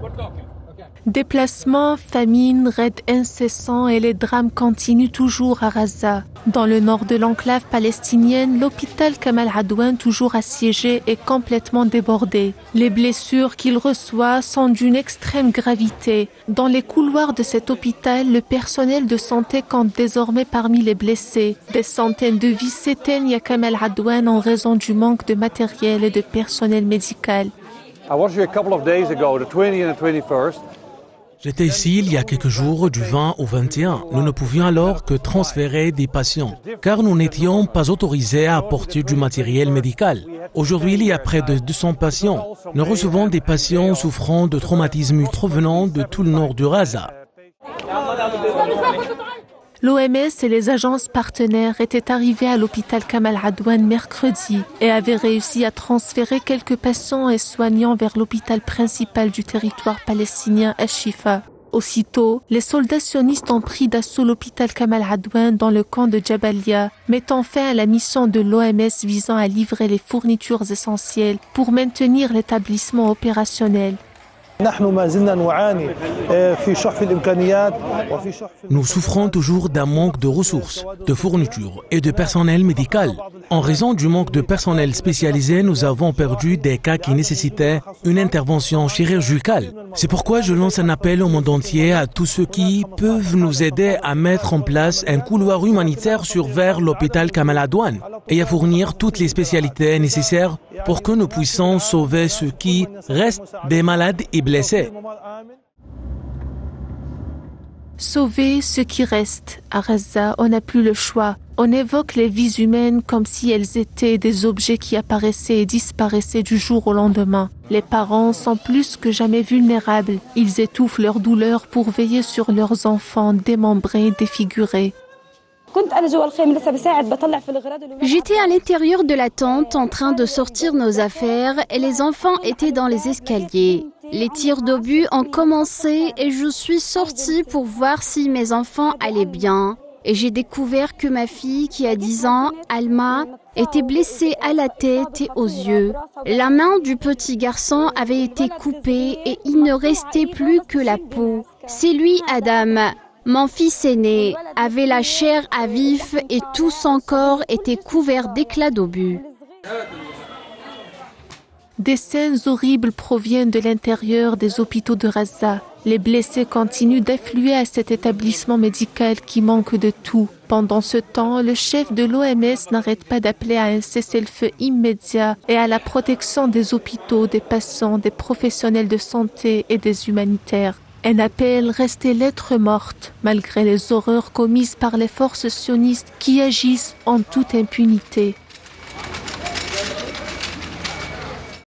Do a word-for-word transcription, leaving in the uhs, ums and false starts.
Déplacements, famine, raids incessants et les drames continuent toujours à Gaza. Dans le nord de l'enclave palestinienne, l'hôpital Kamal Adwan, toujours assiégé, est complètement débordé. Les blessures qu'il reçoit sont d'une extrême gravité. Dans les couloirs de cet hôpital, le personnel de santé compte désormais parmi les blessés. Des centaines de vies s'éteignent à Kamal Adwan en raison du manque de matériel et de personnel médical. I was here a couple of days ago, the twentieth and the twenty-first. J'étais ici il y a quelques jours, du vingt au vingt et un. Nous ne pouvions alors que transférer des patients, car nous n'étions pas autorisés à apporter du matériel médical. Aujourd'hui, il y a près de deux cents patients. Nous recevons des patients souffrant de traumatismes provenant de tout le nord du Gaza. L'O M S et les agences partenaires étaient arrivés à l'hôpital Kamal Adwan mercredi et avaient réussi à transférer quelques patients et soignants vers l'hôpital principal du territoire palestinien Al-Shifa. Aussitôt, les soldats sionistes ont pris d'assaut l'hôpital Kamal Adwan dans le camp de Jabalia, mettant fin à la mission de l'O M S visant à livrer les fournitures essentielles pour maintenir l'établissement opérationnel. Nous souffrons toujours d'un manque de ressources, de fournitures et de personnel médical. En raison du manque de personnel spécialisé, nous avons perdu des cas qui nécessitaient une intervention chirurgicale. C'est pourquoi je lance un appel au monde entier à tous ceux qui peuvent nous aider à mettre en place un couloir humanitaire sur vers l'hôpital Kamal Adwan et à fournir toutes les spécialités nécessaires pour que nous puissions sauver ceux qui restent des malades et blessés. Sauver ceux qui restent. À Gaza, on n'a plus le choix. On évoque les vies humaines comme si elles étaient des objets qui apparaissaient et disparaissaient du jour au lendemain. Les parents sont plus que jamais vulnérables. Ils étouffent leur douleur pour veiller sur leurs enfants démembrés, défigurés. J'étais à l'intérieur de la tente en train de sortir nos affaires et les enfants étaient dans les escaliers. Les tirs d'obus ont commencé et je suis sortie pour voir si mes enfants allaient bien. Et j'ai découvert que ma fille, qui a dix ans, Alma, était blessée à la tête et aux yeux. La main du petit garçon avait été coupée et il ne restait plus que la peau. C'est lui, Adam. Mon fils aîné avait la chair à vif et tout son corps était couvert d'éclats d'obus. Des scènes horribles proviennent de l'intérieur des hôpitaux de Gaza. Les blessés continuent d'affluer à cet établissement médical qui manque de tout. Pendant ce temps, le chef de l'O M S n'arrête pas d'appeler à un cessez-le-feu immédiat et à la protection des hôpitaux, des patients, des professionnels de santé et des humanitaires. Un appel resté lettre morte, malgré les horreurs commises par les forces sionistes qui agissent en toute impunité.